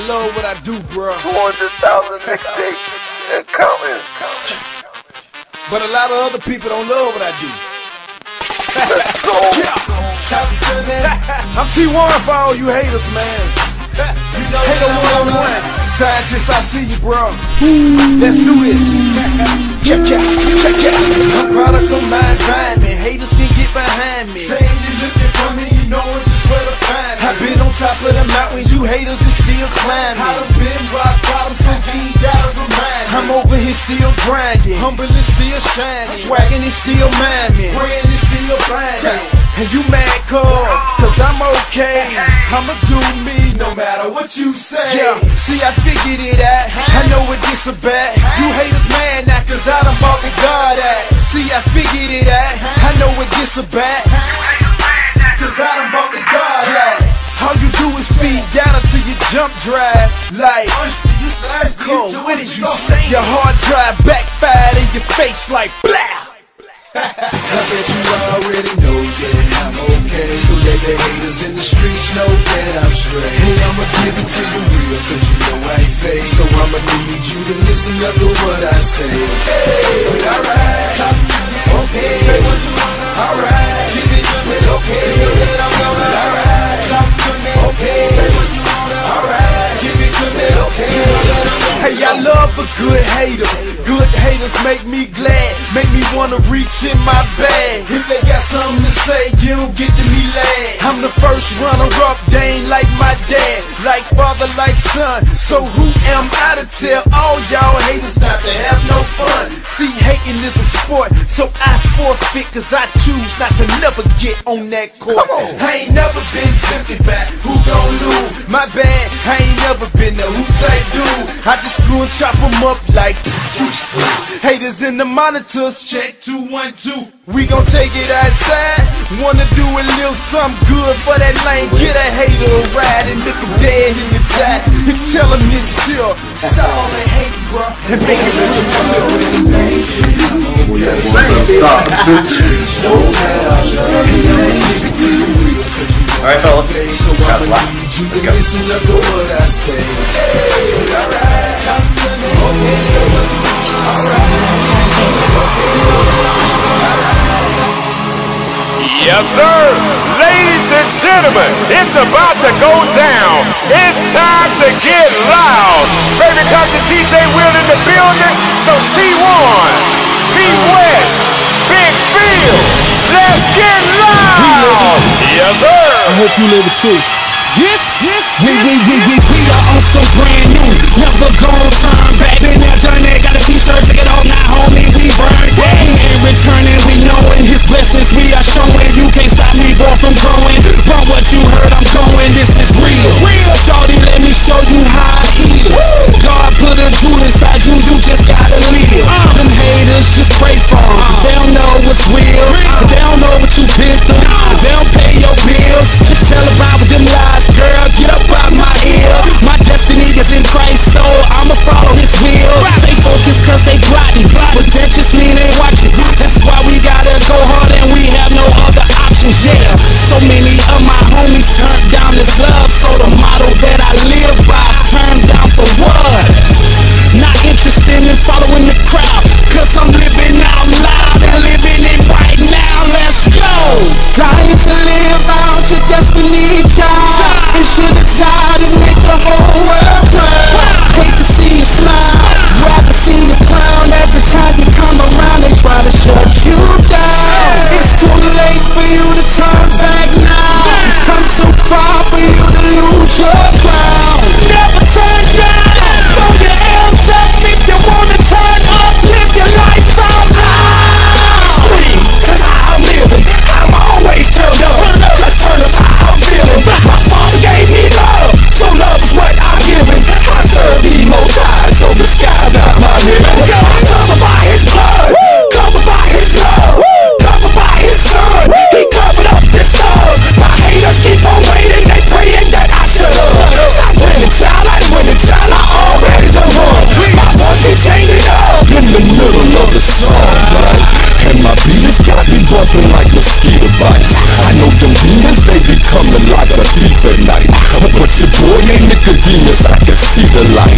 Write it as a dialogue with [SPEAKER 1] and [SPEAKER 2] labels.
[SPEAKER 1] love what I do, bro.
[SPEAKER 2] 400,000 mixtapes and counting.
[SPEAKER 1] But a lot of other people don't love what I do.
[SPEAKER 2] Let's go.
[SPEAKER 1] I'm T1 for all you haters, man. Hater 101. Scientists, I see you, bro. Let's do this. Check. I'm product of my environment. Haters can get behind me. Saying you looking for me, you know just where to find me. I've been on top of the mountains, you haters is still climbing. I done been rock bottom, so you ain't gotta remind me. I'm over here still grinding, humble and still shining. Swagging and still miming, praying and still blinding. And you mad cause I'm okay. I'ma do me no matter what you say. Yeah, see I figured it out. I know it gets a bad. You haters mad now cause I done bought the God at. See I figured it out. I know it gets a bad. Cause I done bought the God at. All you do is feed down until you jump drive. Like, cool, what did you say? Your hard drive backfired in your face like blah. I bet you already know that I'm okay. So let the haters in the streets know that I'm straight. Hey, I'ma give it to you real, cause you know I ain't fake. So I'ma need you to listen up to what I say. Hey, alright, okay. Say what you want, alright. Give it to me, okay. You know that I'm going, alright. Talk to me, okay. Say what you want, alright. Give it to me, okay. You know that I'm going. Hey, I love a good hater. Good haters make me glad, make me wanna reach in my bag. If they got something to say, you don't get to me last. I'm the first runner-up, they ain't like my dad. Like father, like son. So who am I to tell all y'all haters not to have no fun? See, hating is a sport, so I forfeit, cause I choose not to never get on that court. I ain't never been tempted back, who gon' lose? My bad, I ain't never been the who type dude. I just screw and chop them up like haters in the monitors, check 212. We gon' take it outside. Wanna do a little something good for that lane. Get a hater a ride and look him dead in his eye. You tell him this chill. Stop all the hate, bro, and make it let you
[SPEAKER 3] Alright, fellas. Got a lot. Let's go.
[SPEAKER 1] Listen up to what I say. Hey, alright.
[SPEAKER 4] Yes, sir. Ladies and gentlemen, it's about to go down. It's time to get loud. Favorite cousin DJ Will in the building. So T1, P West, Big Phil, let's get loud. Yes, sir.
[SPEAKER 1] I hope you live it too.
[SPEAKER 5] Yes, we are also brand new. Never gon' turn back. Been there, done that, got a t-shirt, take it off, now homie, we burned that. He ain't returning, we knowin' his blessings we are showing. You can't stop me, boy, from growing. From what you heard, I'm going, this is real. Shorty, let me show you how I eat it. God put a jewel inside you, you just gotta live. Them haters, just pray for them. They don't know what's real. They don't know what you've been through. They don't pay your bills. Just tell about with them lies. Girl, get up out my ear. My destiny is in Christ, so I'ma follow his will. Stay focused cause they plotting, but that just mean they watching. That's why we gotta go hard and we have no other options, yeah. So many of my homies turned down this love, so the motto that I live by, turned down for what? Not interested in following the crowd, cause I'm living out loud and living it right now. Let's go! Trying to live out your destiny, child. And should decide to make the whole world proud. Hate to see you smile, rather see you frown. Every time you come around, they try to shut you down. It's too late for you to turn back now. You come too far for you to lose your crown. Never turn down. Throw your hands up if you wanna turn up. Live your life out loud. Scream, cause I'm living. I'm always turned up. Cause turn up how I'm feeling. My father gave me love, so love is what I'm giving. I serve the Most High, so the sky's not my limit. I'm covered by his blood, covered by his love, covered by his son. He covered up this love. My haters keep on waiting, they praying that I should. Stop winning, child, I winning, child, I already done won. My voice keep changing up in the middle of the song, right? And my beats got me bumping like mosquito bites. I know them demons, they be coming like a thief at night. But your boy ain't Nicodemus, I can
[SPEAKER 1] the light.